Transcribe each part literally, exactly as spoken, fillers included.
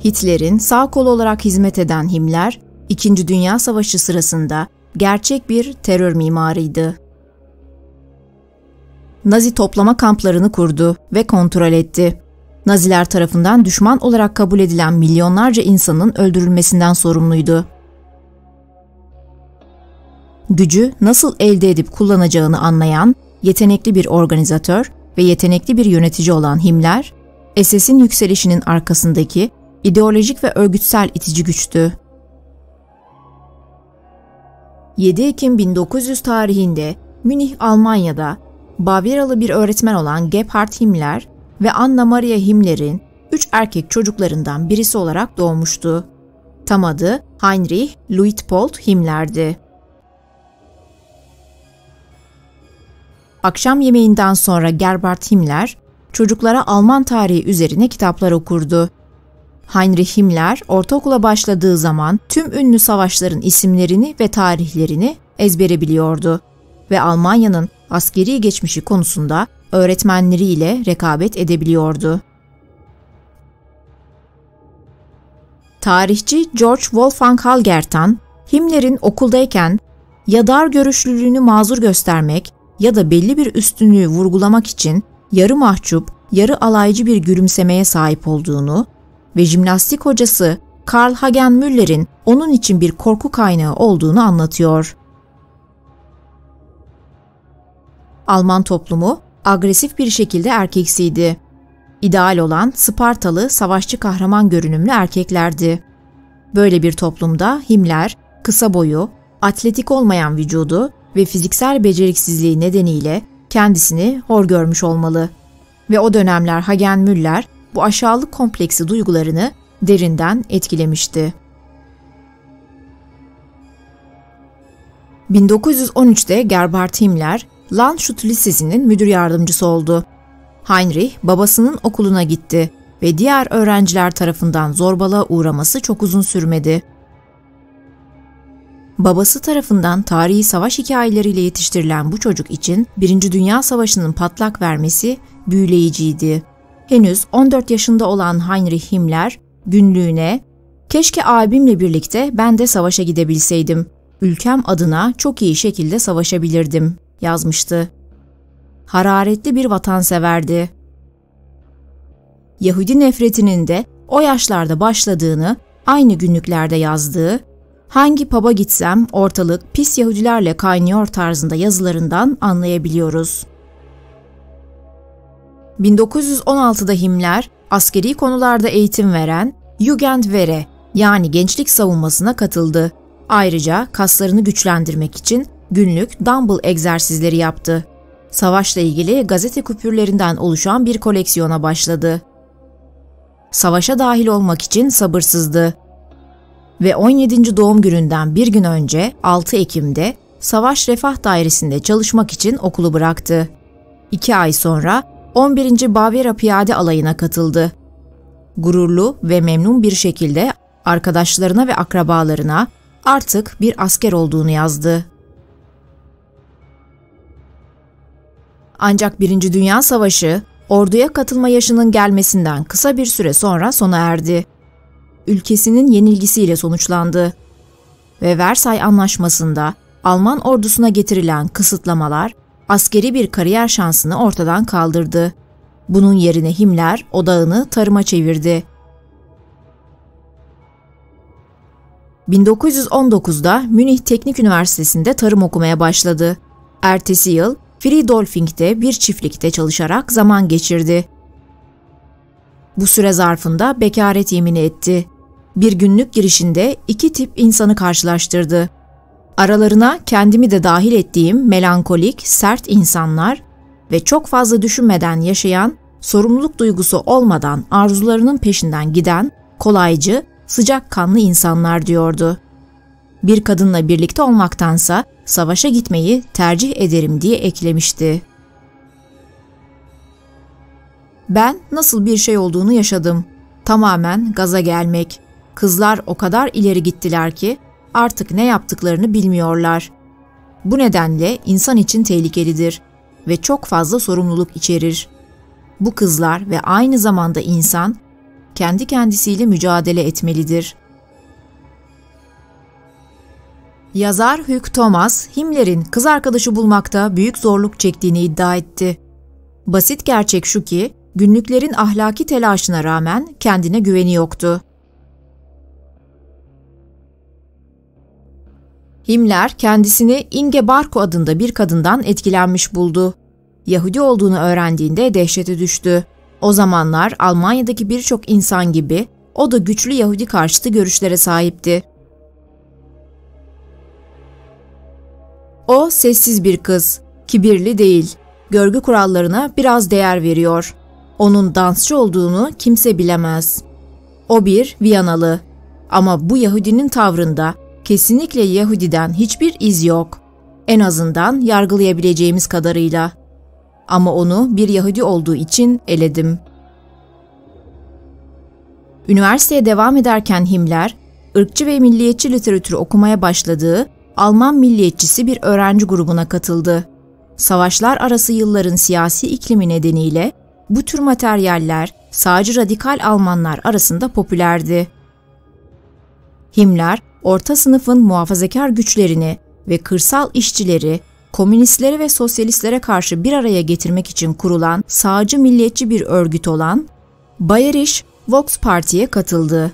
Hitler'in sağ kolu olarak hizmet eden Himmler, İkinci Dünya Savaşı sırasında gerçek bir terör mimarıydı. Nazi toplama kamplarını kurdu ve kontrol etti. Naziler tarafından düşman olarak kabul edilen milyonlarca insanın öldürülmesinden sorumluydu. Gücü nasıl elde edip kullanacağını anlayan, yetenekli bir organizatör ve yetenekli bir yönetici olan Himmler, S S'in yükselişinin arkasındaki ideolojik ve örgütsel itici güçtü. yedi Ekim bin dokuz yüz tarihinde Münih, Almanya'da Bavyeralı bir öğretmen olan Gebhard Himmler ve Anna Maria Himmler'in üç erkek çocuklarından birisi olarak doğmuştu. Tam adı Heinrich Luitpold Himmler'di. Akşam yemeğinden sonra Gebhard Himmler, çocuklara Alman tarihi üzerine kitaplar okurdu. Heinrich Himmler, ortaokula başladığı zaman tüm ünlü savaşların isimlerini ve tarihlerini ezbere biliyordu ve Almanya'nın askeri geçmişi konusunda öğretmenleriyle rekabet edebiliyordu. Tarihçi George Wolfgang Halgertan, Himmler'in okuldayken ya dar görüşlülüğünü mazur göstermek ya da belli bir üstünlüğü vurgulamak için yarı mahcup, yarı alaycı bir gülümsemeye sahip olduğunu ve jimnastik hocası Karl Hagenmüller'in onun için bir korku kaynağı olduğunu anlatıyor. Alman toplumu agresif bir şekilde erkeksiydi. İdeal olan Spartalı savaşçı kahraman görünümlü erkeklerdi. Böyle bir toplumda Himmler, kısa boyu, atletik olmayan vücudu ve fiziksel beceriksizliği nedeniyle kendisini hor görmüş olmalı. Ve o dönemler Hagenmüller bu aşağılık kompleksi duygularını derinden etkilemişti. bin dokuz yüz on üçte Gebhard Himmler, Landshut Lisesi'nin müdür yardımcısı oldu. Heinrich babasının okuluna gitti ve diğer öğrenciler tarafından zorbalığa uğraması çok uzun sürmedi. Babası tarafından tarihi savaş hikayeleriyle yetiştirilen bu çocuk için Birinci Dünya Savaşı'nın patlak vermesi büyüleyiciydi. Henüz on dört yaşında olan Heinrich Himmler günlüğüne "Keşke abimle birlikte ben de savaşa gidebilseydim. Ülkem adına çok iyi şekilde savaşabilirdim." yazmıştı. Hararetli bir vatanseverdi. Yahudi nefretinin de o yaşlarda başladığını aynı günlüklerde yazdığı, "Hangi pub'a gitsem ortalık pis Yahudilerle kaynıyor" tarzında yazılarından anlayabiliyoruz. bin dokuz yüz on altıda Himmler, askeri konularda eğitim veren Jugendwehre yani gençlik savunmasına katıldı. Ayrıca kaslarını güçlendirmek için günlük dumbbell egzersizleri yaptı. Savaşla ilgili gazete kupürlerinden oluşan bir koleksiyona başladı. Savaşa dahil olmak için sabırsızdı. Ve on yedinci doğum gününden bir gün önce altı Ekim'de Savaş Refah Dairesi'nde çalışmak için okulu bıraktı. İki ay sonra on birinci Bavyera Piyade Alayı'na katıldı. Gururlu ve memnun bir şekilde arkadaşlarına ve akrabalarına artık bir asker olduğunu yazdı. Ancak Birinci Dünya Savaşı, orduya katılma yaşının gelmesinden kısa bir süre sonra sona erdi. Ülkesinin yenilgisiyle sonuçlandı. Ve Versay Anlaşması'nda Alman ordusuna getirilen kısıtlamalar, askeri bir kariyer şansını ortadan kaldırdı. Bunun yerine Himmler odağını tarıma çevirdi. bin dokuz yüz on dokuzda Münih Teknik Üniversitesi'nde tarım okumaya başladı. Ertesi yıl Friedolfing'de bir çiftlikte çalışarak zaman geçirdi. Bu süre zarfında bekaret yemini etti. Bir günlük girişinde iki tip insanı karşılaştırdı. Aralarına kendimi de dahil ettiğim melankolik, sert insanlar ve çok fazla düşünmeden yaşayan, sorumluluk duygusu olmadan arzularının peşinden giden, kolaycı, sıcakkanlı insanlar diyordu. Bir kadınla birlikte olmaktansa savaşa gitmeyi tercih ederim diye eklemişti. Ben nasıl bir şey olduğunu yaşadım. Tamamen gaza gelmek. Kızlar o kadar ileri gittiler ki artık ne yaptıklarını bilmiyorlar. Bu nedenle insan için tehlikelidir ve çok fazla sorumluluk içerir. Bu kızlar ve aynı zamanda insan, kendi kendisiyle mücadele etmelidir. Yazar Hugh Thomas, Himmler'in kız arkadaşı bulmakta büyük zorluk çektiğini iddia etti. Basit gerçek şu ki, günlüklerin ahlaki telaşına rağmen kendine güveni yoktu. Himmler kendisini Inge Barko adında bir kadından etkilenmiş buldu. Yahudi olduğunu öğrendiğinde dehşete düştü. O zamanlar Almanya'daki birçok insan gibi o da güçlü Yahudi karşıtı görüşlere sahipti. O sessiz bir kız, kibirli değil, görgü kurallarına biraz değer veriyor. Onun dansçı olduğunu kimse bilemez. O bir Viyanalı ama bu Yahudinin tavrında kesinlikle Yahudiden hiçbir iz yok. En azından yargılayabileceğimiz kadarıyla. Ama onu bir Yahudi olduğu için eledim. Üniversiteye devam ederken Himmler, ırkçı ve milliyetçi literatürü okumaya başladığı Alman milliyetçisi bir öğrenci grubuna katıldı. Savaşlar arası yılların siyasi iklimi nedeniyle bu tür materyaller sağcı radikal Almanlar arasında popülerdi. Himmler, orta sınıfın muhafazakar güçlerini ve kırsal işçileri, komünistlere ve sosyalistlere karşı bir araya getirmek için kurulan sağcı milliyetçi bir örgüt olan Bayerische Volkspartie'ye katıldı.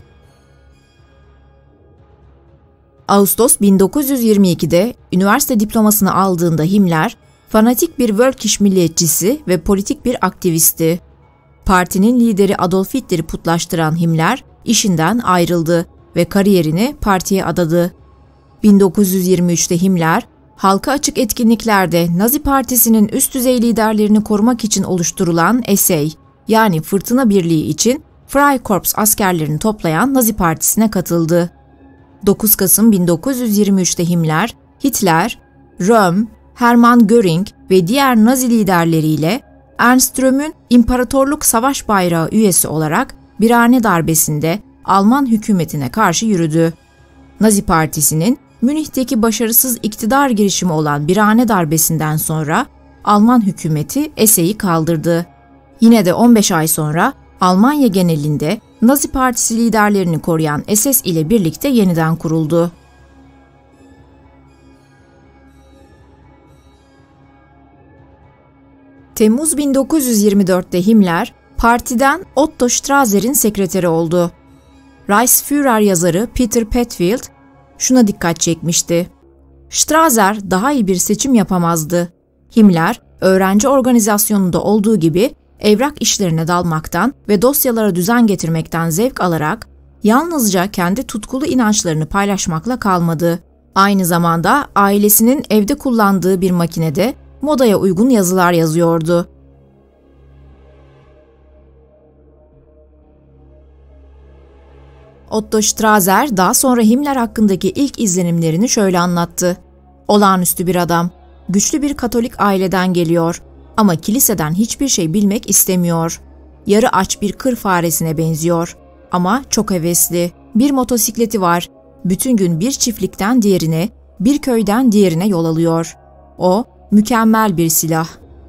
Ağustos bin dokuz yüz yirmi ikide üniversite diplomasını aldığında Himmler, fanatik bir Völkisch milliyetçisi ve politik bir aktivisti. Partinin lideri Adolf Hitler'i putlaştıran Himmler, işinden ayrıldı ve kariyerini partiye adadı. bin dokuz yüz yirmi üçte Himmler, halka açık etkinliklerde Nazi Partisi'nin üst düzey liderlerini korumak için oluşturulan S A, yani Fırtına Birliği için Freikorps askerlerini toplayan Nazi Partisi'ne katıldı. dokuz Kasım bin dokuz yüz yirmi üçte Himmler, Hitler, Röhm, Hermann Göring ve diğer Nazi liderleriyle Ernst Röhm'ün İmparatorluk Savaş Bayrağı üyesi olarak Birhane darbesinde Alman hükümetine karşı yürüdü. Nazi Partisi'nin Münih'teki başarısız iktidar girişimi olan Birhane darbesinden sonra Alman hükümeti S A'yı kaldırdı. Yine de on beş ay sonra Almanya genelinde Nazi Partisi liderlerini koruyan S S ile birlikte yeniden kuruldu. Temmuz bin dokuz yüz yirmi dörtte Himmler, partiden Otto Strasser'in sekreteri oldu. Reichsführer yazarı Peter Petfield şuna dikkat çekmişti. Strasser daha iyi bir seçim yapamazdı. Himmler, öğrenci organizasyonunda olduğu gibi evrak işlerine dalmaktan ve dosyalara düzen getirmekten zevk alarak yalnızca kendi tutkulu inançlarını paylaşmakla kalmadı. Aynı zamanda ailesinin evde kullandığı bir makinede modaya uygun yazılar yazıyordu. Otto Strasser daha sonra Himmler hakkındaki ilk izlenimlerini şöyle anlattı. Olağanüstü bir adam, güçlü bir Katolik aileden geliyor ama kiliseden hiçbir şey bilmek istemiyor. Yarı aç bir kır faresine benziyor ama çok hevesli. Bir motosikleti var. Bütün gün bir çiftlikten diğerine, bir köyden diğerine yol alıyor. O, mükemmel bir silah.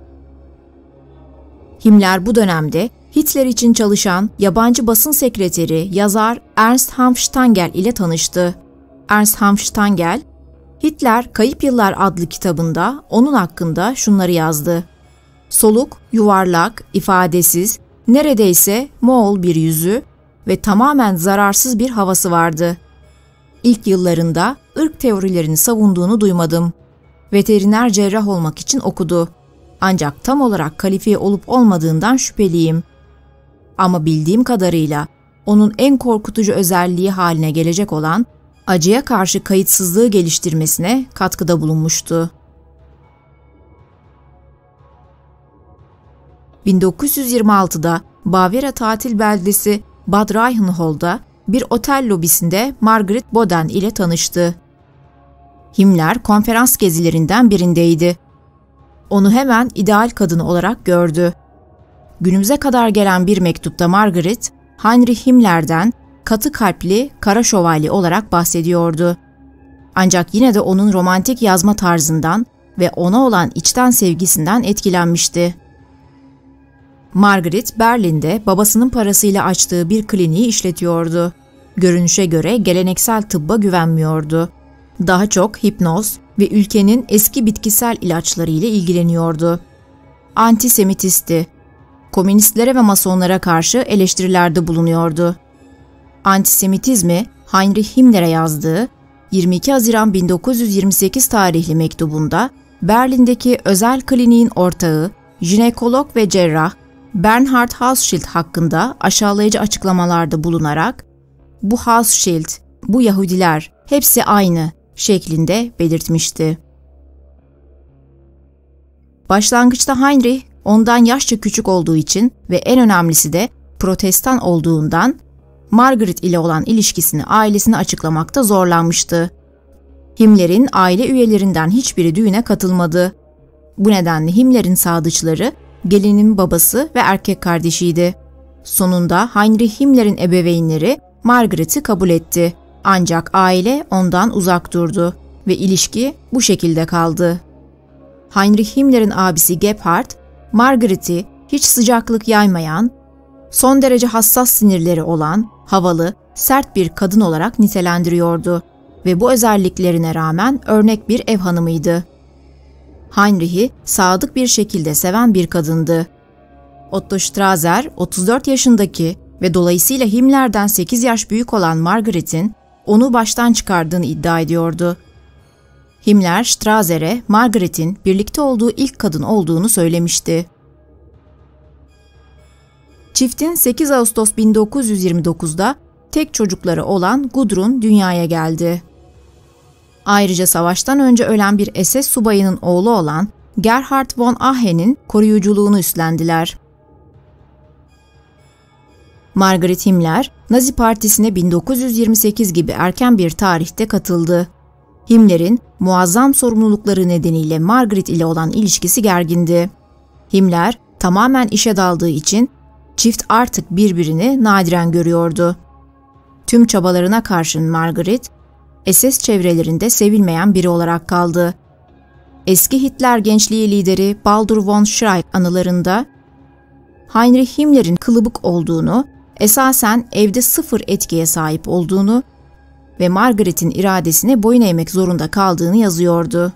Himmler bu dönemde Hitler için çalışan yabancı basın sekreteri, yazar Ernst Hanfstaengl ile tanıştı. Ernst Hanfstaengl, Hitler Kayıp Yıllar adlı kitabında onun hakkında şunları yazdı. Soluk, yuvarlak, ifadesiz, neredeyse Moğol bir yüzü ve tamamen zararsız bir havası vardı. İlk yıllarında ırk teorilerini savunduğunu duymadım. Veteriner cerrah olmak için okudu. Ancak tam olarak kalifiye olup olmadığından şüpheliyim. Ama bildiğim kadarıyla onun en korkutucu özelliği haline gelecek olan acıya karşı kayıtsızlığı geliştirmesine katkıda bulunmuştu. bin dokuz yüz yirmi altıda Bavyera tatil beldesi Bad Reichenhall'da bir otel lobisinde Margaret Boden ile tanıştı. Himmler konferans gezilerinden birindeydi. Onu hemen ideal kadını olarak gördü. Günümüze kadar gelen bir mektupta Margaret, Heinrich Himmler'den katı kalpli, kara şövalye olarak bahsediyordu. Ancak yine de onun romantik yazma tarzından ve ona olan içten sevgisinden etkilenmişti. Margaret, Berlin'de babasının parasıyla açtığı bir kliniği işletiyordu. Görünüşe göre geleneksel tıbba güvenmiyordu. Daha çok hipnoz ve ülkenin eski bitkisel ilaçları ile ilgileniyordu. Antisemitisti. Komünistlere ve masonlara karşı eleştirilerde bulunuyordu. Antisemitizmi Heinrich Himmler'e yazdığı yirmi iki Haziran bin dokuz yüz yirmi sekiz tarihli mektubunda Berlin'deki özel kliniğin ortağı, jinekolog ve cerrah Bernhard Hauschild hakkında aşağılayıcı açıklamalarda bulunarak "Bu Hauschild, bu Yahudiler, hepsi aynı" şeklinde belirtmişti. Başlangıçta Heinrich ondan yaşça küçük olduğu için ve en önemlisi de Protestan olduğundan Margaret ile olan ilişkisini ailesine açıklamakta zorlanmıştı. Himmler'in aile üyelerinden hiçbiri düğüne katılmadı. Bu nedenle Himmler'in sadıçları gelinin babası ve erkek kardeşiydi. Sonunda Heinrich Himmler'in ebeveynleri Margaret'i kabul etti. Ancak aile ondan uzak durdu ve ilişki bu şekilde kaldı. Heinrich Himmler'in abisi Gebhard, Margaret'i hiç sıcaklık yaymayan, son derece hassas sinirleri olan, havalı, sert bir kadın olarak nitelendiriyordu ve bu özelliklerine rağmen örnek bir ev hanımıydı. Heinrich'i sadık bir şekilde seven bir kadındı. Otto Strasser, otuz dört yaşındaki ve dolayısıyla Himmler'den sekiz yaş büyük olan Margaret'in onu baştan çıkardığını iddia ediyordu. Himmler, Strasser'e Margaret'in birlikte olduğu ilk kadın olduğunu söylemişti. Çiftin sekiz Ağustos bin dokuz yüz yirmi dokuz'da tek çocukları olan Gudrun dünyaya geldi. Ayrıca savaştan önce ölen bir S S subayının oğlu olan Gerhard von Ahen'in koruyuculuğunu üstlendiler. Margaret Himmler, Nazi Partisi'ne bin dokuz yüz yirmi sekiz gibi erken bir tarihte katıldı. Himmler'in muazzam sorumlulukları nedeniyle Margaret ile olan ilişkisi gergindi. Himmler tamamen işe daldığı için çift artık birbirini nadiren görüyordu. Tüm çabalarına karşın Margaret, S S çevrelerinde sevilmeyen biri olarak kaldı. Eski Hitler gençliği lideri Baldur von Schreck anılarında Heinrich Himmler'in kılıbık olduğunu, esasen evde sıfır etkiye sahip olduğunu ve Margaret'in iradesine boyun eğmek zorunda kaldığını yazıyordu.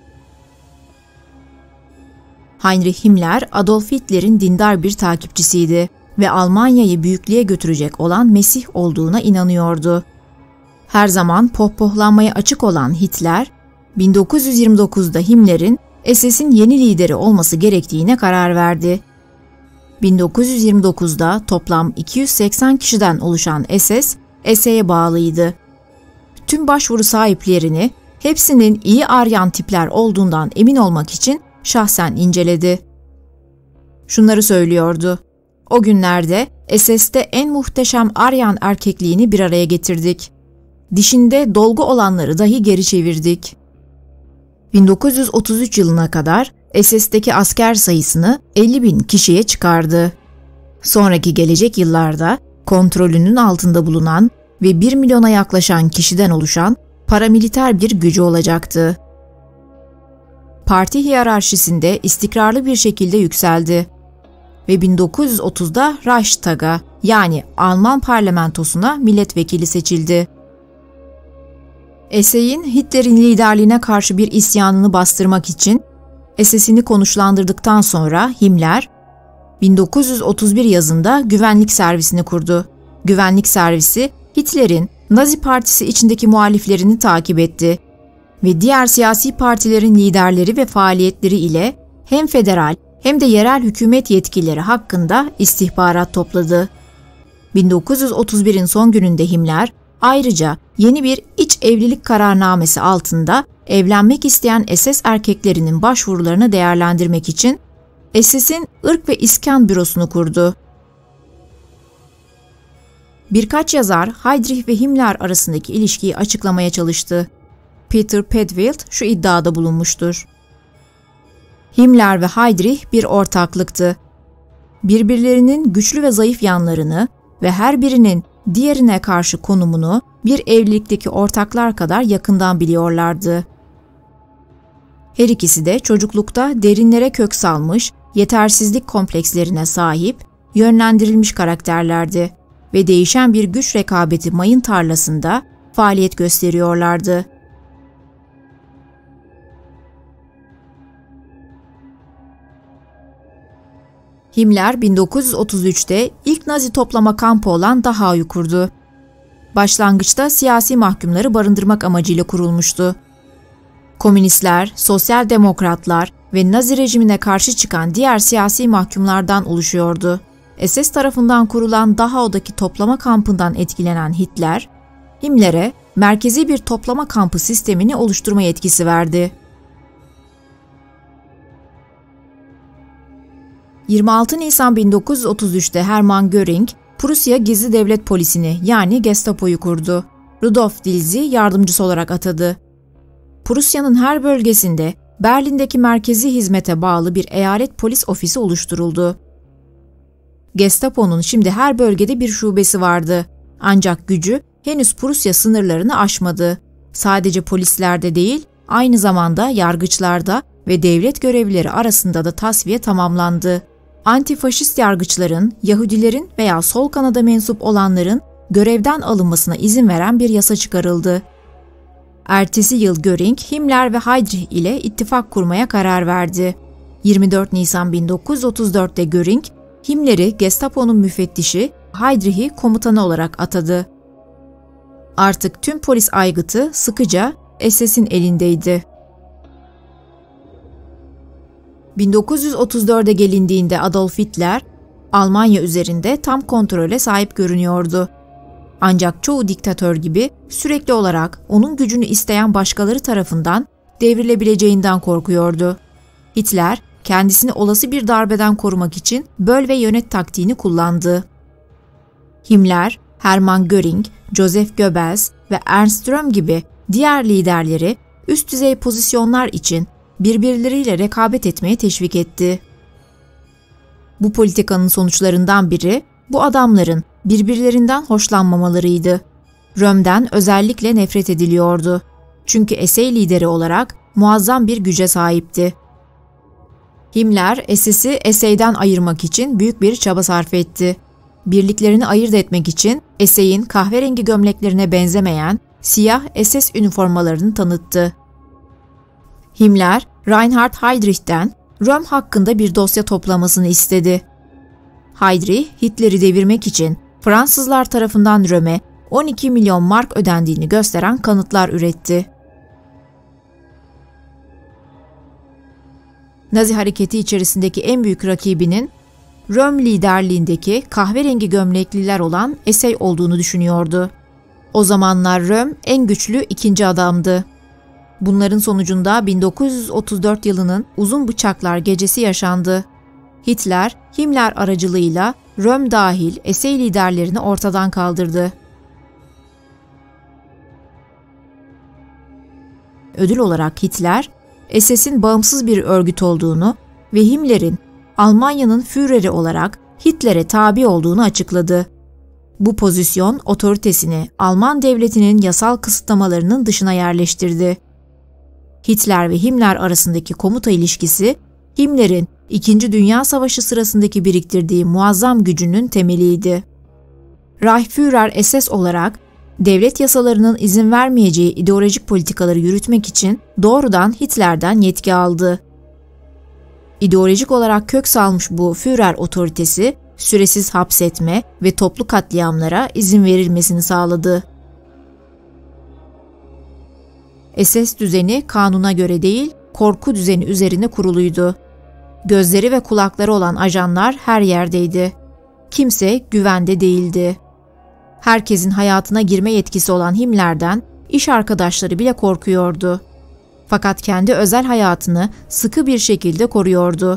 Heinrich Himmler, Adolf Hitler'in dindar bir takipçisiydi ve Almanya'yı büyüklüğe götürecek olan Mesih olduğuna inanıyordu. Her zaman pohpohlanmaya açık olan Hitler, bin dokuz yüz yirmi dokuz'da Himmler'in S S'in yeni lideri olması gerektiğine karar verdi. bin dokuz yüz yirmi dokuz'da toplam iki yüz seksen kişiden oluşan S S, S'ye bağlıydı. Tüm başvuru sahiplerini hepsinin iyi Aryan tipler olduğundan emin olmak için şahsen inceledi. Şunları söylüyordu: "O günlerde S S'te en muhteşem Aryan erkekliğini bir araya getirdik. Dişinde dolgu olanları dahi geri çevirdik." bin dokuz yüz otuz üç yılına kadar S S'teki asker sayısını elli bin kişiye çıkardı. Sonraki gelecek yıllarda kontrolünün altında bulunan ve bir milyona yaklaşan kişiden oluşan paramiliter bir gücü olacaktı. Parti hiyerarşisinde istikrarlı bir şekilde yükseldi ve bin dokuz yüz otuz'da Reichstag'a, yani Alman parlamentosuna milletvekili seçildi. S S'in Hitler'in liderliğine karşı bir isyanını bastırmak için S S'ini konuşlandırdıktan sonra Himmler, bin dokuz yüz otuz bir yazında güvenlik servisini kurdu. Güvenlik servisi, Hitler'in Nazi Partisi içindeki muhaliflerini takip etti ve diğer siyasi partilerin liderleri ve faaliyetleri ile hem federal hem de yerel hükümet yetkileri hakkında istihbarat topladı. bin dokuz yüz otuz bir'in son gününde Himmler, ayrıca yeni bir iç evlilik kararnamesi altında evlenmek isteyen S S erkeklerinin başvurularını değerlendirmek için S S'in ırk ve iskan bürosunu kurdu. Birkaç yazar Heydrich ve Himmler arasındaki ilişkiyi açıklamaya çalıştı. Peter Padfield şu iddiada bulunmuştur: Himmler ve Heydrich bir ortaklıktı. Birbirlerinin güçlü ve zayıf yanlarını ve her birinin diğerine karşı konumunu bir evlilikteki ortaklar kadar yakından biliyorlardı. Her ikisi de çocuklukta derinlere kök salmış yetersizlik komplekslerine sahip, yönlendirilmiş karakterlerdi ve değişen bir güç rekabeti mayın tarlasında faaliyet gösteriyorlardı. Himmler bin dokuz yüz otuz üçte ilk Nazi toplama kampı olan Dachau'yu kurdu. Başlangıçta siyasi mahkumları barındırmak amacıyla kurulmuştu. Komünistler, sosyal demokratlar ve Nazi rejimine karşı çıkan diğer siyasi mahkumlardan oluşuyordu. S S tarafından kurulan Dachau'daki toplama kampından etkilenen Hitler, Himmler'e merkezi bir toplama kampı sistemini oluşturma yetkisi verdi. yirmi altı Nisan bin dokuz yüz otuz üçte Hermann Göring, Prusya Gizli Devlet Polisi'ni yani Gestapo'yu kurdu. Rudolf Dilsey yardımcısı olarak atadı. Prusya'nın her bölgesinde Berlin'deki merkezi hizmete bağlı bir eyalet polis ofisi oluşturuldu. Gestapo'nun şimdi her bölgede bir şubesi vardı. Ancak gücü henüz Prusya sınırlarını aşmadı. Sadece polislerde değil, aynı zamanda yargıçlarda ve devlet görevlileri arasında da tasfiye tamamlandı. Antifaşist yargıçların, Yahudilerin veya sol kanada mensup olanların görevden alınmasına izin veren bir yasa çıkarıldı. Ertesi yıl Göring, Himmler ve Heydrich ile ittifak kurmaya karar verdi. yirmi dört Nisan bin dokuz yüz otuz dörtte Göring, Himmler'i Gestapo'nun müfettişi, Heydrich'i komutanı olarak atadı. Artık tüm polis aygıtı sıkıca S S'in elindeydi. bin dokuz yüz otuz dörde gelindiğinde Adolf Hitler, Almanya üzerinde tam kontrole sahip görünüyordu. Ancak çoğu diktatör gibi sürekli olarak onun gücünü isteyen başkaları tarafından devrilebileceğinden korkuyordu. Hitler, kendisini olası bir darbeden korumak için böl ve yönet taktiğini kullandı. Himmler, Hermann Göring, Joseph Goebbels ve Ernst Röhm gibi diğer liderleri üst düzey pozisyonlar için birbirleriyle rekabet etmeye teşvik etti. Bu politikanın sonuçlarından biri bu adamların birbirlerinden hoşlanmamalarıydı. Röhm'den özellikle nefret ediliyordu. Çünkü S A lideri olarak muazzam bir güce sahipti. Himmler S S'i S A'dan ayırmak için büyük bir çaba sarf etti. Birliklerini ayırt etmek için S A'in kahverengi gömleklerine benzemeyen siyah S S üniformalarını tanıttı. Himmler, Reinhard Heydrich'ten Röhm hakkında bir dosya toplamasını istedi. Heydrich, Hitler'i devirmek için Fransızlar tarafından Röhm'e on iki milyon mark ödendiğini gösteren kanıtlar üretti. Nazi hareketi içerisindeki en büyük rakibinin Röhm liderliğindeki kahverengi gömlekliler olan S A olduğunu düşünüyordu. O zamanlar Röhm en güçlü ikinci adamdı. Bunların sonucunda bin dokuz yüz otuz dört yılının Uzun Bıçaklar Gecesi yaşandı. Hitler, Himmler aracılığıyla Röhm dahil S A liderlerini ortadan kaldırdı. Ödül olarak Hitler, S S'in bağımsız bir örgüt olduğunu ve Himmler'in Almanya'nın Führeri olarak Hitler'e tabi olduğunu açıkladı. Bu pozisyon otoritesini Alman devletinin yasal kısıtlamalarının dışına yerleştirdi. Hitler ve Himmler arasındaki komuta ilişkisi, Himmler'in İkinci Dünya Savaşı sırasındaki biriktirdiği muazzam gücünün temeliydi. Reichsführer S S olarak devlet yasalarının izin vermeyeceği ideolojik politikaları yürütmek için doğrudan Hitler'den yetki aldı. İdeolojik olarak kök salmış bu Führer otoritesi, süresiz hapsetme ve toplu katliamlara izin verilmesini sağladı. S S düzeni kanuna göre değil, korku düzeni üzerine kuruluydu. Gözleri ve kulakları olan ajanlar her yerdeydi. Kimse güvende değildi. Herkesin hayatına girme yetkisi olan Himmler'den iş arkadaşları bile korkuyordu. Fakat kendi özel hayatını sıkı bir şekilde koruyordu.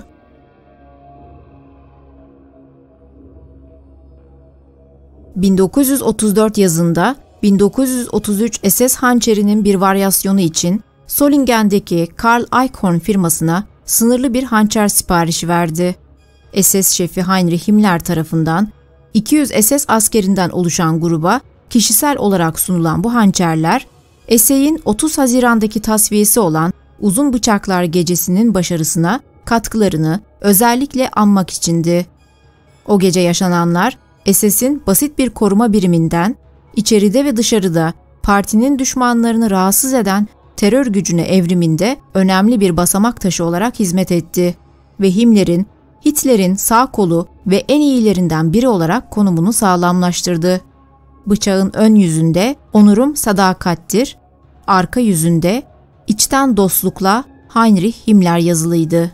bin dokuz yüz otuz dört yazında bin dokuz yüz otuz üç S S hançerinin bir varyasyonu için Solingen'deki Karl Eichhorn firmasına sınırlı bir hançer siparişi verdi. S S şefi Heinrich Himmler tarafından iki yüz S S askerinden oluşan gruba kişisel olarak sunulan bu hançerler, S A'in otuz Haziran'daki tasfiyesi olan Uzun Bıçaklar Gecesi'nin başarısına katkılarını özellikle anmak içindi. O gece yaşananlar, S S'in basit bir koruma biriminden, içeride ve dışarıda partinin düşmanlarını rahatsız eden terör gücüne evriminde önemli bir basamak taşı olarak hizmet etti ve Himmler'in, Hitler'in sağ kolu ve en iyilerinden biri olarak konumunu sağlamlaştırdı. Bıçağın ön yüzünde "Onurum sadakattir", arka yüzünde "İçten dostlukla Heinrich Himmler" yazılıydı.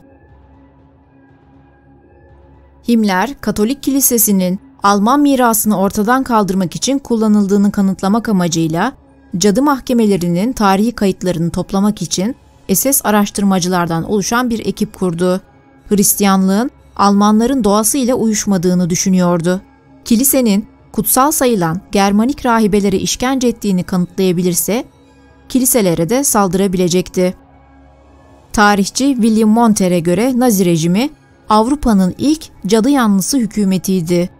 Himmler, Katolik Kilisesi'nin Alman mirasını ortadan kaldırmak için kullanıldığını kanıtlamak amacıyla cadı mahkemelerinin tarihi kayıtlarını toplamak için S S araştırmacılardan oluşan bir ekip kurdu. Hristiyanlığın Almanların doğasıyla uyuşmadığını düşünüyordu. Kilisenin kutsal sayılan Germanik rahibelere işkence ettiğini kanıtlayabilirse, kiliselere de saldırabilecekti. Tarihçi William Monter'e göre Nazi rejimi, Avrupa'nın ilk cadı yanlısı hükümetiydi.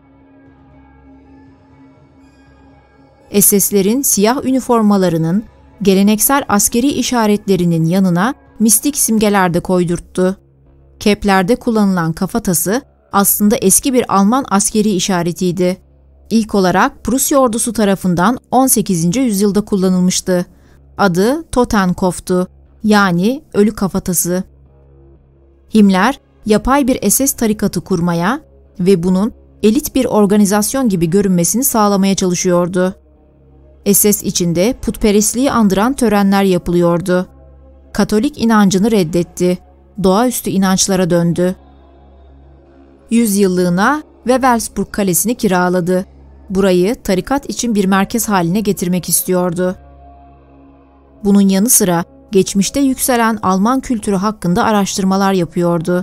S S'lerin siyah üniformalarının, geleneksel askeri işaretlerinin yanına mistik simgeler de koydurttu. Keplerde kullanılan kafatası aslında eski bir Alman askeri işaretiydi. İlk olarak Prusya ordusu tarafından on sekizinci yüzyılda kullanılmıştı. Adı Totenkopf'tu, yani ölü kafatası. Himmler, yapay bir S S tarikatı kurmaya ve bunun elit bir organizasyon gibi görünmesini sağlamaya çalışıyordu. S S içinde putperestliği andıran törenler yapılıyordu. Katolik inancını reddetti, doğaüstü inançlara döndü. Yüzyıllığına Wewelsburg Kalesi'ni kiraladı. Burayı tarikat için bir merkez haline getirmek istiyordu. Bunun yanı sıra geçmişte yükselen Alman kültürü hakkında araştırmalar yapıyordu.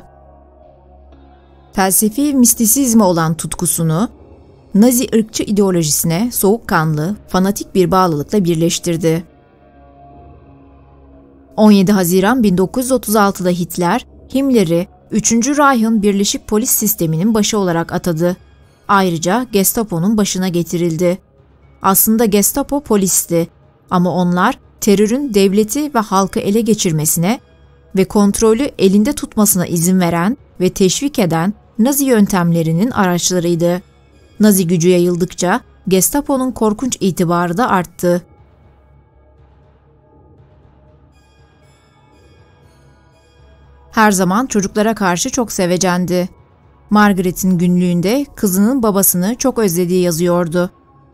Felsefi mistisizme olan tutkusunu, Nazi ırkçı ideolojisine soğukkanlı, fanatik bir bağlılıkla birleştirdi. on yedi Haziran bin dokuz yüz otuz altıda Hitler, Himmler'i üçüncü Reich'ın birleşik polis sisteminin başı olarak atadı. Ayrıca Gestapo'nun başına getirildi. Aslında Gestapo polisti ama onlar terörün devleti ve halkı ele geçirmesine ve kontrolü elinde tutmasına izin veren ve teşvik eden Nazi yöntemlerinin araçlarıydı. Nazi gücü yayıldıkça Gestapo'nun korkunç itibarı da arttı. Her zaman çocuklara karşı çok sevecendi. Margaret'in günlüğünde kızının babasını çok özlediği yazıyordu.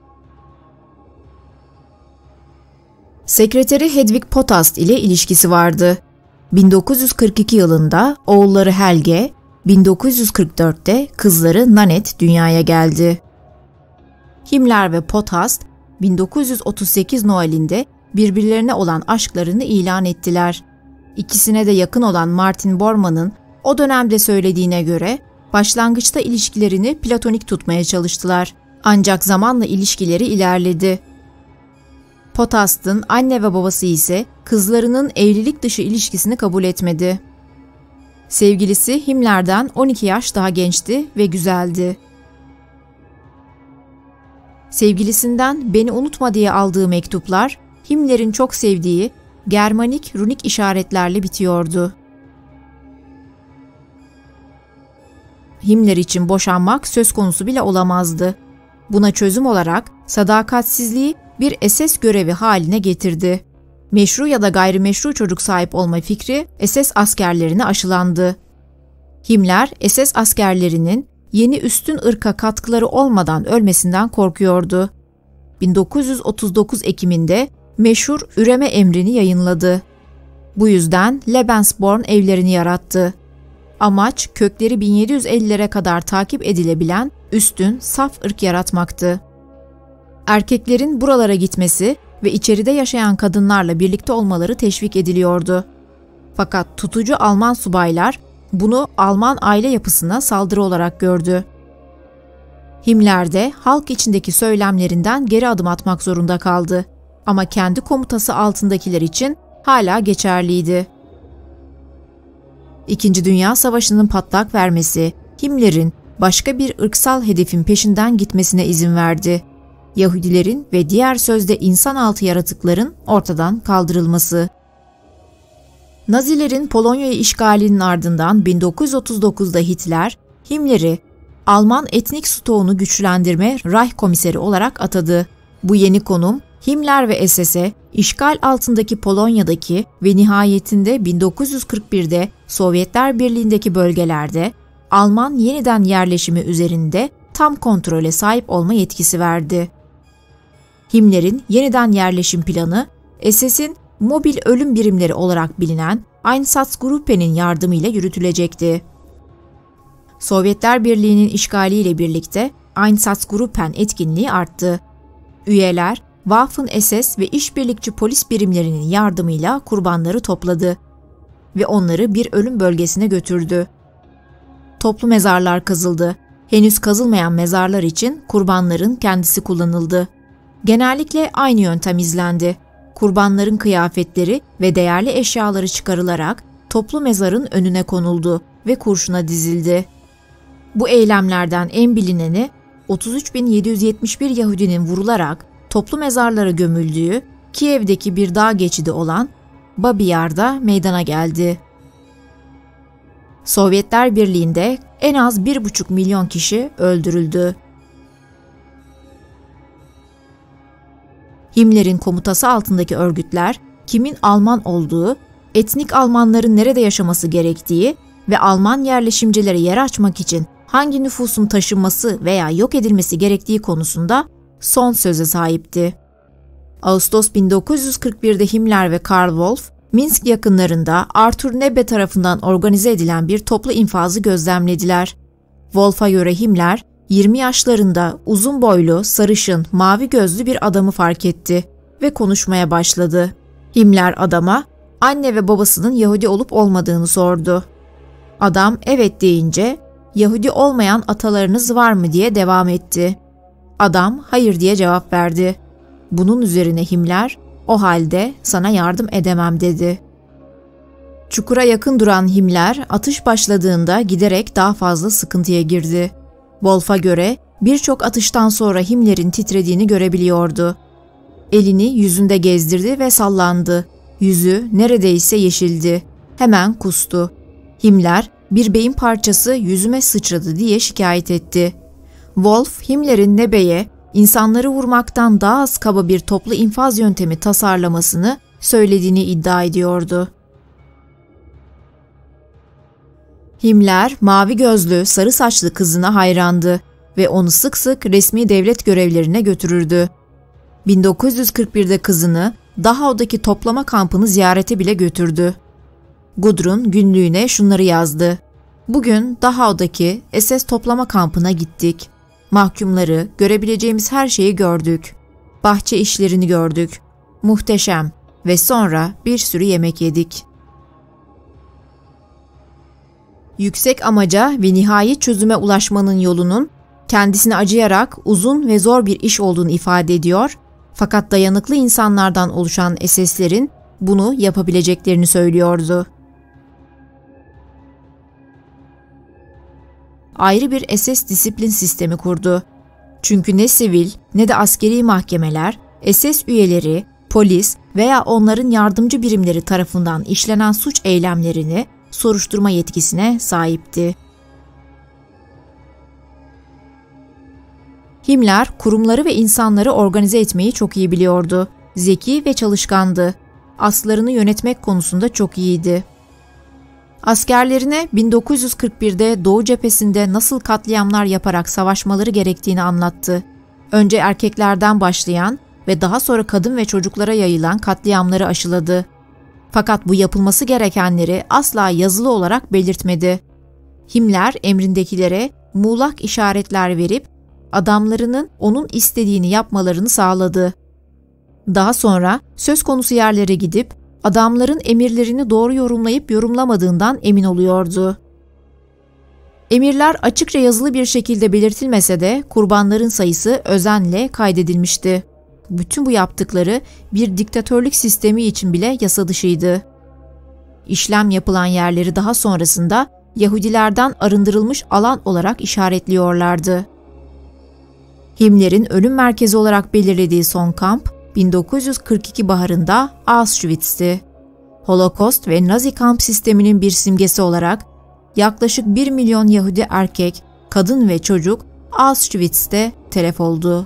Sekreteri Hedwig Potast ile ilişkisi vardı. bin dokuz yüz kırk iki yılında oğulları Helge, bin dokuz yüz kırk dörtte kızları Nanette dünyaya geldi. Himmler ve Potast, bin dokuz yüz otuz sekiz Noel'inde birbirlerine olan aşklarını ilan ettiler. İkisine de yakın olan Martin Bormann'ın o dönemde söylediğine göre başlangıçta ilişkilerini platonik tutmaya çalıştılar. Ancak zamanla ilişkileri ilerledi. Potast'ın anne ve babası ise kızlarının evlilik dışı ilişkisini kabul etmedi. Sevgilisi Himmler'den on iki yaş daha gençti ve güzeldi. Sevgilisinden "Beni unutma" diye aldığı mektuplar, Himmler'in çok sevdiği Germanik runik işaretlerle bitiyordu. Himmler için boşanmak söz konusu bile olamazdı. Buna çözüm olarak sadakatsizliği bir S S görevi haline getirdi. Meşru ya da gayrimeşru çocuk sahip olma fikri S S askerlerine aşılandı. Himmler, S S askerlerinin yeni üstün ırka katkıları olmadan ölmesinden korkuyordu. bin dokuz yüz otuz dokuz Ekim'inde meşhur üreme emrini yayınladı. Bu yüzden Lebensborn evlerini yarattı. Amaç kökleri bin yedi yüz ellilere kadar takip edilebilen üstün, saf ırk yaratmaktı. Erkeklerin buralara gitmesi ve içeride yaşayan kadınlarla birlikte olmaları teşvik ediliyordu. Fakat tutucu Alman subaylar bunu Alman aile yapısına saldırı olarak gördü. Himmler de halk içindeki söylemlerinden geri adım atmak zorunda kaldı. Ama kendi komutası altındakiler için hala geçerliydi. İkinci Dünya Savaşı'nın patlak vermesi, Himmler'in başka bir ırksal hedefin peşinden gitmesine izin verdi. Yahudilerin ve diğer sözde insanaltı yaratıkların ortadan kaldırılması. Nazilerin Polonya'yı işgalinin ardından bin dokuz yüz otuz dokuzda Hitler, Himmler'i Alman etnik stoğunu güçlendirme Reich komiseri olarak atadı. Bu yeni konum, Himmler ve S S'e işgal altındaki Polonya'daki ve nihayetinde bin dokuz yüz kırk birde Sovyetler Birliği'ndeki bölgelerde Alman yeniden yerleşimi üzerinde tam kontrole sahip olma yetkisi verdi. Himmler'in yeniden yerleşim planı, S S'in mobil ölüm birimleri olarak bilinen Einsatzgruppen'in yardımıyla yürütülecekti. Sovyetler Birliği'nin işgaliyle birlikte Einsatzgruppen etkinliği arttı. Üyeler, Waffen-S S ve işbirlikçi polis birimlerinin yardımıyla kurbanları topladı ve onları bir ölüm bölgesine götürdü. Toplu mezarlar kazıldı. Henüz kazılmayan mezarlar için kurbanların kendisi kullanıldı. Genellikle aynı yöntem izlendi. Kurbanların kıyafetleri ve değerli eşyaları çıkarılarak toplu mezarın önüne konuldu ve kurşuna dizildi. Bu eylemlerden en bilineni otuz üç bin yedi yüz yetmiş bir Yahudinin vurularak toplu mezarlara gömüldüğü Kiev'deki bir dağ geçidi olan Babi Yar'da meydana geldi. Sovyetler Birliği'nde en az bir buçuk milyon kişi öldürüldü. Himmler'in komutası altındaki örgütler kimin Alman olduğu, etnik Almanların nerede yaşaması gerektiği ve Alman yerleşimcilere yer açmak için hangi nüfusun taşınması veya yok edilmesi gerektiği konusunda son söze sahipti. Ağustos bin dokuz yüz kırk birde Himmler ve Karl Wolff, Minsk yakınlarında Arthur Nebe tarafından organize edilen bir toplu infazı gözlemlediler. Wolff'a göre Himmler, yirmi yaşlarında uzun boylu, sarışın, mavi gözlü bir adamı fark etti ve konuşmaya başladı. Himmler adama, anne ve babasının Yahudi olup olmadığını sordu. Adam evet deyince, Yahudi olmayan atalarınız var mı diye devam etti. Adam hayır diye cevap verdi. Bunun üzerine Himmler, o halde sana yardım edemem dedi. Çukura yakın duran Himmler, atış başladığında giderek daha fazla sıkıntıya girdi. Wolff'a göre birçok atıştan sonra Himmler'in titrediğini görebiliyordu. Elini yüzünde gezdirdi ve sallandı. Yüzü neredeyse yeşildi. Hemen kustu. Himmler, bir beyin parçası yüzüme sıçradı diye şikayet etti. Wolff, Himmler'in Nebe'ye insanları vurmaktan daha az kaba bir toplu infaz yöntemi tasarlamasını söylediğini iddia ediyordu. Himmler, mavi gözlü, sarı saçlı kızına hayrandı ve onu sık sık resmi devlet görevlerine götürürdü. bin dokuz yüz kırk birde kızını Dachau'daki toplama kampını ziyarete bile götürdü. Gudrun günlüğüne şunları yazdı. Bugün Dachau'daki S S toplama kampına gittik. Mahkumları, görebileceğimiz her şeyi gördük. Bahçe işlerini gördük. Muhteşem ve sonra bir sürü yemek yedik. Yüksek amaca ve nihai çözüme ulaşmanın yolunun kendisine acıyarak uzun ve zor bir iş olduğunu ifade ediyor, fakat dayanıklı insanlardan oluşan S S'lerin bunu yapabileceklerini söylüyordu. Ayrı bir S S disiplin sistemi kurdu. Çünkü ne sivil ne de askeri mahkemeler, S S üyeleri, polis veya onların yardımcı birimleri tarafından işlenen suç eylemlerini soruşturma yetkisine sahipti. Himmler, kurumları ve insanları organize etmeyi çok iyi biliyordu. Zeki ve çalışkandı. Aslarını yönetmek konusunda çok iyiydi. Askerlerine bin dokuz yüz kırk birde Doğu cephesinde nasıl katliamlar yaparak savaşmaları gerektiğini anlattı. Önce erkeklerden başlayan ve daha sonra kadın ve çocuklara yayılan katliamları aşıladı. Fakat bu yapılması gerekenleri asla yazılı olarak belirtmedi. Himmler emrindekilere muğlak işaretler verip adamlarının onun istediğini yapmalarını sağladı. Daha sonra söz konusu yerlere gidip adamların emirlerini doğru yorumlayıp yorumlamadığından emin oluyordu. Emirler açıkça yazılı bir şekilde belirtilmese de kurbanların sayısı özenle kaydedilmişti. Bütün bu yaptıkları bir diktatörlük sistemi için bile yasa dışıydı. İşlem yapılan yerleri daha sonrasında Yahudilerden arındırılmış alan olarak işaretliyorlardı. Himmler'in ölüm merkezi olarak belirlediği son kamp bin dokuz yüz kırk iki baharında Auschwitz'ti. Holocaust ve Nazi kamp sisteminin bir simgesi olarak yaklaşık bir milyon Yahudi erkek, kadın ve çocuk Auschwitz'te telef oldu.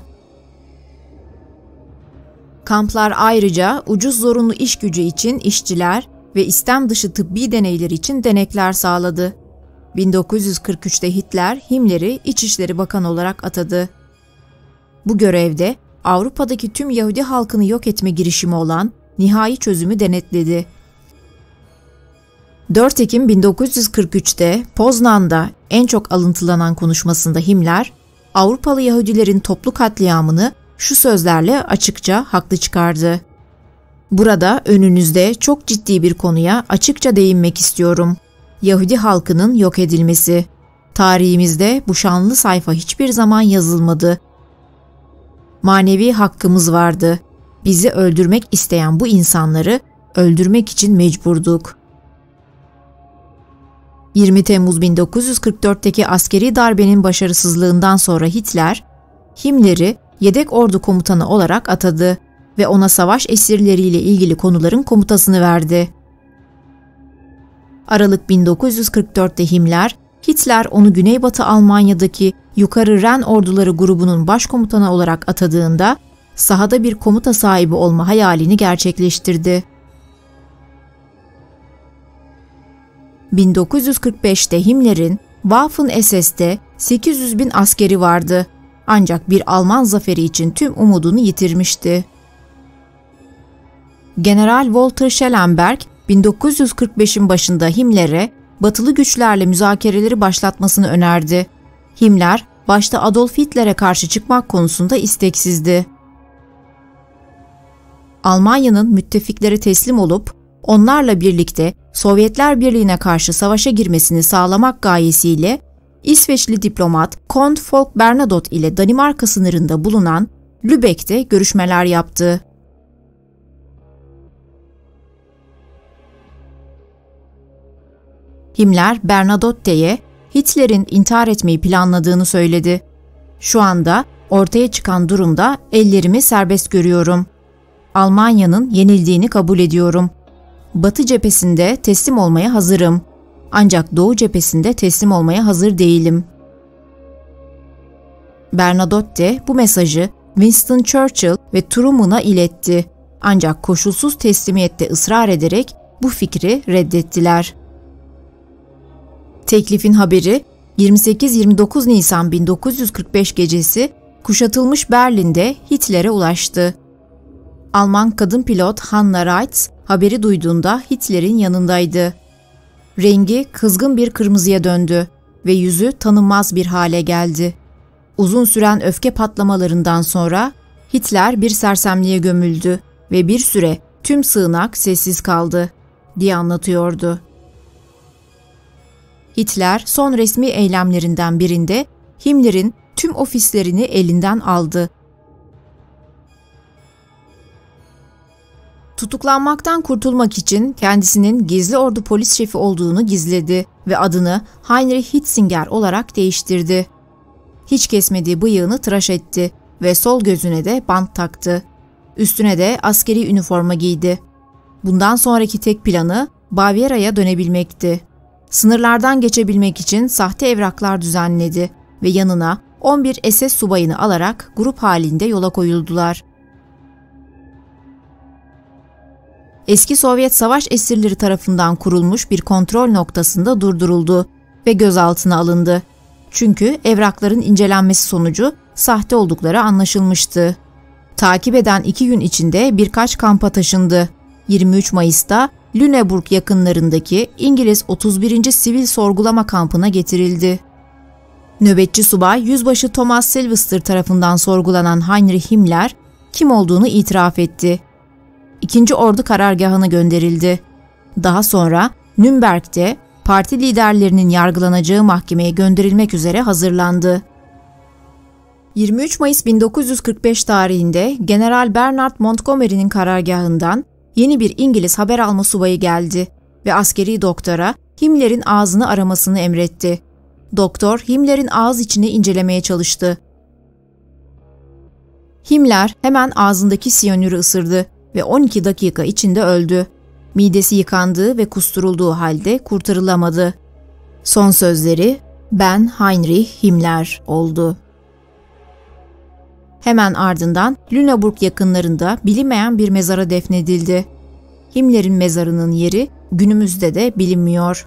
Kamplar ayrıca ucuz zorunlu iş gücü için işçiler ve istem dışı tıbbi deneyler için denekler sağladı. bin dokuz yüz kırk üçte Hitler, Himmler'i İçişleri Bakanı olarak atadı. Bu görevde Avrupa'daki tüm Yahudi halkını yok etme girişimi olan nihai çözümü denetledi. dört Ekim bin dokuz yüz kırk üçte Poznan'da en çok alıntılanan konuşmasında Himmler, Avrupalı Yahudilerin toplu katliamını şu sözlerle açıkça haklı çıkardı. Burada önünüzde çok ciddi bir konuya açıkça değinmek istiyorum. Yahudi halkının yok edilmesi. Tarihimizde bu şanlı sayfa hiçbir zaman yazılmadı. Manevi hakkımız vardı. Bizi öldürmek isteyen bu insanları öldürmek için mecburduk. yirmi Temmuz bin dokuz yüz kırk dörtteki askeri darbenin başarısızlığından sonra Hitler, Himmler'i yedek ordu komutanı olarak atadı ve ona savaş esirleriyle ilgili konuların komutasını verdi. Aralık bin dokuz yüz kırk dörtte Himmler, Hitler onu Güneybatı Almanya'daki Yukarı Ren Orduları grubunun başkomutanı olarak atadığında sahada bir komuta sahibi olma hayalini gerçekleştirdi. bin dokuz yüz kırk beşte Himmler'in Waffen-S S'te sekiz yüz bin askeri vardı. Ancak bir Alman zaferi için tüm umudunu yitirmişti. General Walter Schellenberg, bin dokuz yüz kırk beşin başında Himmler'e batılı güçlerle müzakereleri başlatmasını önerdi. Himmler, başta Adolf Hitler'e karşı çıkmak konusunda isteksizdi. Almanya'nın müttefiklere teslim olup, onlarla birlikte Sovyetler Birliği'ne karşı savaşa girmesini sağlamak gayesiyle, İsveçli diplomat Kont Folke Bernadotte ile Danimarka sınırında bulunan Lübeck'te görüşmeler yaptı. Himmler, Bernadotte'ye Hitler'in intihar etmeyi planladığını söyledi. Şu anda ortaya çıkan durumda ellerimi serbest görüyorum. Almanya'nın yenildiğini kabul ediyorum. Batı cephesinde teslim olmaya hazırım. Ancak Doğu cephesinde teslim olmaya hazır değilim. Bernadotte bu mesajı Winston Churchill ve Truman'a iletti. Ancak koşulsuz teslimiyette ısrar ederek bu fikri reddettiler. Teklifin haberi yirmi sekiz yirmi dokuz Nisan bin dokuz yüz kırk beş gecesi kuşatılmış Berlin'de Hitler'e ulaştı. Alman kadın pilot Hanna Reitz haberi duyduğunda Hitler'in yanındaydı. Rengi kızgın bir kırmızıya döndü ve yüzü tanınmaz bir hale geldi. Uzun süren öfke patlamalarından sonra Hitler bir sersemliğe gömüldü ve bir süre tüm sığınak sessiz kaldı, diye anlatıyordu. Hitler son resmi eylemlerinden birinde Himmler'in tüm ofislerini elinden aldı. Tutuklanmaktan kurtulmak için kendisinin gizli ordu polis şefi olduğunu gizledi ve adını Heinrich Hitzinger olarak değiştirdi. Hiç kesmediği bıyığını tıraş etti ve sol gözüne de bant taktı. Üstüne de askeri üniforma giydi. Bundan sonraki tek planı Bavyera'ya dönebilmekti. Sınırlardan geçebilmek için sahte evraklar düzenledi ve yanına on bir S S subayını alarak grup halinde yola koyuldular. Eski Sovyet savaş esirleri tarafından kurulmuş bir kontrol noktasında durduruldu ve gözaltına alındı. Çünkü evrakların incelenmesi sonucu sahte oldukları anlaşılmıştı. Takip eden iki gün içinde birkaç kampa taşındı. yirmi üç Mayıs'ta Lüneburg yakınlarındaki İngiliz otuz birinci Sivil Sorgulama Kampı'na getirildi. Nöbetçi subay Yüzbaşı Thomas Sylvester tarafından sorgulanan Heinrich Himmler kim olduğunu itiraf etti. İkinci Ordu karargahına gönderildi. Daha sonra Nürnberg'de parti liderlerinin yargılanacağı mahkemeye gönderilmek üzere hazırlandı. yirmi üç Mayıs bin dokuz yüz kırk beş tarihinde General Bernard Montgomery'nin karargahından yeni bir İngiliz haber alma subayı geldi ve askeri doktora Himmler'in ağzını aramasını emretti. Doktor Himmler'in ağız içini incelemeye çalıştı. Himmler hemen ağzındaki siyanürü ısırdı ve on iki dakika içinde öldü. midesi yıkandığı ve kusturulduğu halde kurtarılamadı. Son sözleri "Ben Heinrich Himmler" oldu. Hemen ardından Lüneburg yakınlarında bilinmeyen bir mezara defnedildi. Himmler'in mezarının yeri günümüzde de bilinmiyor.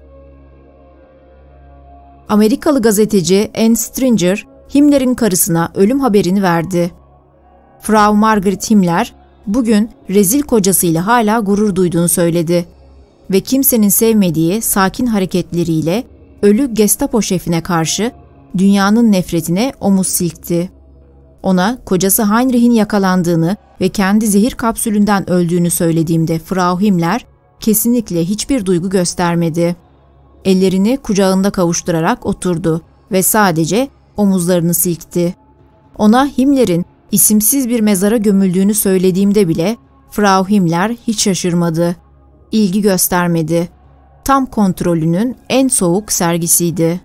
Amerikalı gazeteci Anne Stringer, Himmler'in karısına ölüm haberini verdi. Frau Margaret Himmler, bugün rezil kocasıyla hala gurur duyduğunu söyledi ve kimsenin sevmediği sakin hareketleriyle ölü Gestapo şefine karşı dünyanın nefretine omuz silkti. Ona kocası Heinrich'in yakalandığını ve kendi zehir kapsülünden öldüğünü söylediğimde Frau Himmler kesinlikle hiçbir duygu göstermedi. Ellerini kucağında kavuşturarak oturdu ve sadece omuzlarını silkti. Ona Himmler'in isimsiz bir mezara gömüldüğünü söylediğimde bile Frau Himmler hiç şaşırmadı. İlgi göstermedi. Tam kontrolünün en soğuk sergisiydi.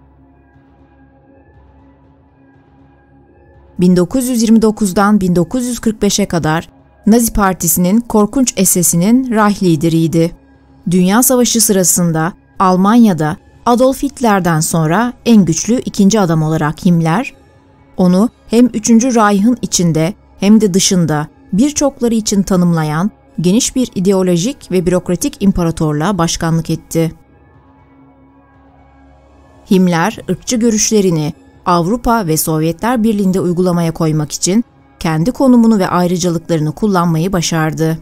bin dokuz yüz yirmi dokuzdan bin dokuz yüz kırk beşe kadar Nazi Partisi'nin korkunç S S'inin Reich lideriydi. Dünya Savaşı sırasında Almanya'da Adolf Hitler'den sonra en güçlü ikinci adam olarak Himmler, onu hem üçüncü Reich'ın içinde hem de dışında birçokları için tanımlayan geniş bir ideolojik ve bürokratik imparatorluğa başkanlık etti. Himmler, ırkçı görüşlerini Avrupa ve Sovyetler Birliği'nde uygulamaya koymak için kendi konumunu ve ayrıcalıklarını kullanmayı başardı.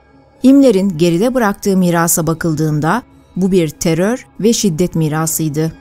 Himmler'in geride bıraktığı mirasa bakıldığında bu bir terör ve şiddet mirasıydı.